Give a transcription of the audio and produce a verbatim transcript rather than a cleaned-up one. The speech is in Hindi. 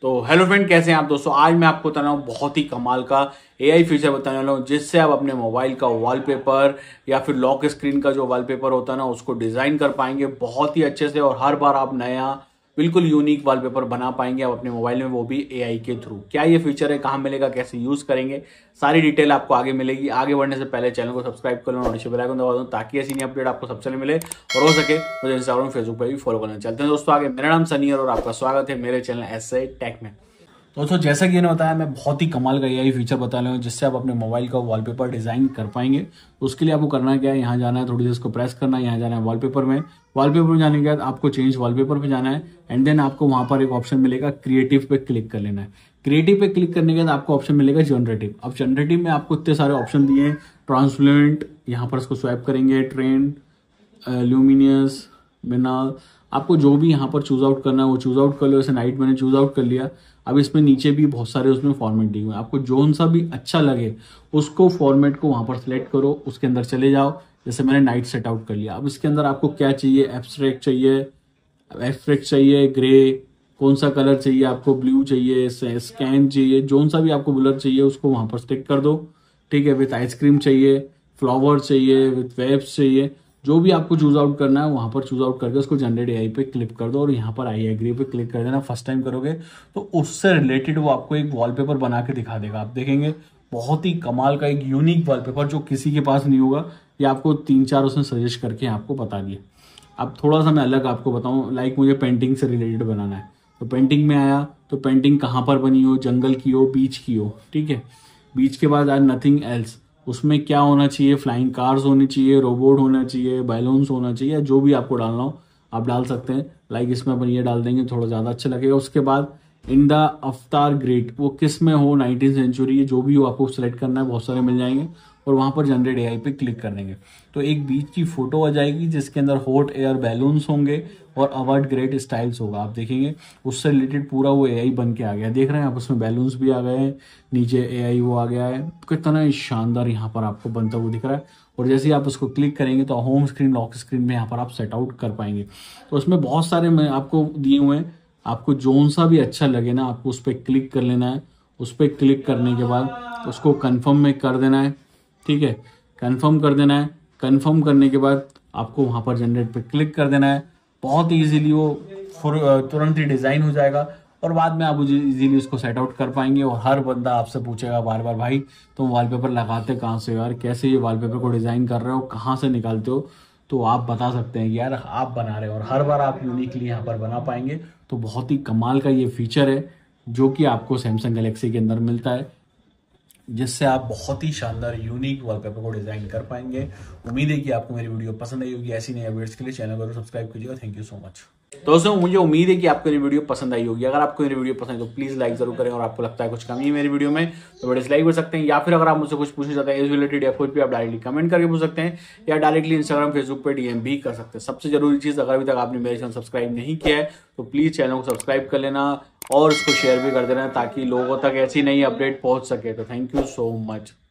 तो हेलो फ्रेंड, कैसे हैं आप दोस्तों। आज मैं आपको बताने वाला हूँ बहुत ही कमाल का एआई फीचर बताने वाला हूँ, जिससे आप अपने मोबाइल का वॉलपेपर या फिर लॉक स्क्रीन का जो वॉलपेपर होता है ना, उसको डिजाइन कर पाएंगे बहुत ही अच्छे से। और हर बार आप नया बिल्कुल यूनिक वॉलपेपर बना पाएंगे आप अपने मोबाइल में, वो भी एआई के थ्रू। क्या ये फीचर है, कहाँ मिलेगा, कैसे यूज करेंगे, सारी डिटेल आपको आगे मिलेगी। आगे बढ़ने से पहले चैनल को सब्सक्राइब कर लो, नोटिफिकेशन बेल आइकन दबा दो, ताकि ऐसी नई अपडेट आपको सबसे पहले मिले। और हो सके मुझे इंस्टाग्राम फेसबुक पर भी फॉलो करना। चलते हैं दोस्तों आगे। मेरा नाम सनी है और आपका स्वागत है मेरे चैनल एसए टेक में। दोस्तों जैसा कि मैंने बताया, मैं बहुत ही कमाल का एआई फीचर बता रहा हूँ जिससे आप अपने मोबाइल का वॉलपेपर डिजाइन कर पाएंगे। उसके लिए आपको करना क्या है, यहाँ जाना है, थोड़ी देर इसको प्रेस करना है, यहाँ जाना है वॉलपेपर में। वॉलपेपर में जाने के बाद आपको चेंज वॉलपेपर पे जाना है एंड देन आपको वहां पर एक ऑप्शन मिलेगा क्रिएटिव पे क्लिक कर लेना है। क्रिएटिव पे क्लिक करने के बाद आपको ऑप्शन मिलेगा जनरेटिव। अब जनरेटिव में आपको इतने सारे ऑप्शन दिए हैं, ट्रांसप्लेंट, यहाँ पर इसको स्वैप करेंगे, ट्रेंड, ल्यूमिनियस, बिना, आपको जो भी यहाँ पर चूज आउट करना है वो चूज आउट कर लो। जैसे नाइट मैंने चूज आउट कर लिया। अब इसमें नीचे भी बहुत सारे उसमें फॉर्मेट दिए हुए हैं, आपको जोन सा भी अच्छा लगे उसको फॉर्मेट को वहां पर सिलेक्ट करो, उसके अंदर चले जाओ। जैसे मैंने नाइट सेट आउट कर लिया। अब इसके अंदर आपको क्या चाहिए, एब्स्ट्रैक्ट चाहिए, एब्स्ट्रैक्ट चाहिए, ग्रे, कौन सा कलर चाहिए आपको, ब्लू चाहिए, स्कैन चाहिए, जोन सा भी आपको ब्लर चाहिए उसको वहां पर स्टिक कर दो। ठीक है, विथ आइसक्रीम चाहिए, फ्लावर चाहिए, विथ वेब्स चाहिए, जो भी आपको चूज आउट करना है वहां पर चूज आउट करके उसको जनरेट एआई पे क्लिक कर दो और यहाँ पर आई एग्री पे क्लिक कर देना। फर्स्ट टाइम करोगे तो उससे रिलेटेड वो आपको एक वॉलपेपर बना के दिखा देगा। आप देखेंगे बहुत ही कमाल का एक यूनिक वॉलपेपर जो किसी के पास नहीं होगा। ये आपको तीन चार उसने सजेस्ट करके आपको बता दिए। अब थोड़ा सा मैं अलग आपको बताऊं, लाइक मुझे पेंटिंग से रिलेटेड बनाना है तो पेंटिंग में आया तो पेंटिंग कहाँ पर बनी हो, जंगल की हो, बीच की हो। ठीक है, बीच के बाद आज नथिंग एल्स, उसमें क्या होना चाहिए, फ्लाइंग कार्स होनी चाहिए, रोबोट होना चाहिए, बैलून्स होना चाहिए, जो भी आपको डालना हो आप डाल सकते हैं। लाइक इसमें अपन ये डाल देंगे, थोड़ा ज़्यादा अच्छा लगेगा। उसके बाद इन द अफ्तार ग्रेट, वो किस में हो, नाइनटीन सेंचुरी, जो भी हो आपको सेलेक्ट करना है, बहुत सारे मिल जाएंगे। और वहां पर जनरेट एआई पे क्लिक कर देंगे तो एक बीच की फोटो आ जाएगी जिसके अंदर हॉट एयर बैलून्स होंगे और अवर्ड ग्रेट स्टाइल्स होगा। आप देखेंगे उससे रिलेटेड पूरा वो एआई बन के आ गया। देख रहे हैं आप, उसमें बैलून्स भी आ गए हैं, नीचे एआई वो आ गया है, कितना शानदार यहाँ पर आपको बनता हुआ दिख रहा है। और जैसे ही आप उसको क्लिक करेंगे तो होम स्क्रीन, लॉक स्क्रीन में यहाँ पर आप सेट आउट कर पाएंगे। तो उसमें बहुत सारे मैं आपको दिए हुए हैं, आपको जोन सा भी अच्छा लगे ना, आपको उस पर क्लिक कर लेना है। उस पर क्लिक करने के बाद उसको कन्फर्म में कर देना है। ठीक है, कंफर्म कर देना है। कंफर्म करने के बाद आपको वहां पर जनरेट पे क्लिक कर देना है। बहुत इजीली वो तुरंत ही डिजाइन हो जाएगा और बाद में आप इजीली उसको सेट आउट कर पाएंगे। और हर बंदा आपसे पूछेगा बार बार, भाई तुम वॉलपेपर लगाते कहाँ से यार, कैसे ये वॉलपेपर को डिजाइन कर रहे हो, कहाँ से निकालते हो। तो आप बता सकते हैं कि यार आप बना रहे हो और हर बार आप यूनिकली यहाँ पर बना पाएंगे। तो बहुत ही कमाल का ये फीचर है जो कि आपको सैमसंग गैलेक्सी के अंदर मिलता है, जिससे आप बहुत ही शानदार यूनिक वॉलपेपर को डिजाइन कर पाएंगे। उम्मीद है कि आपको मेरी वीडियो पसंद आई होगी। ऐसी नई अपडेट्स के लिए चैनल को सब्सक्राइब कीजिएगा। Thank you so much. दोस्तों मुझे उम्मीद है कि आपको मेरी वीडियो पसंद आई होगी। अगर आपको मेरी वीडियो पसंद है तो प्लीज लाइक जरूर करें, और आपको लगता है कुछ कमी है मेरी वीडियो में तो डिसलाइक कर सकते हैं, या फिर अगर आप मुझसे कुछ पूछना चाहते हैं इस रिलेटेड या कुछ भी, आप डायरेक्टली कमेंट करके पूछ सकते हैं, या डायरेक्टली इंस्टाग्राम फेसबुक पर डीएम भी कर सकते हैं। सबसे जरूरी चीज, अगर अभी तक आपने मेरे चैनल सब्सक्राइब नहीं किया है तो प्लीज चैनल को सब्सक्राइब कर लेना और इसको शेयर भी कर देना ताकि लोगों तक ऐसी नई अपडेट पहुंच सके। तो थैंक यू सो मच।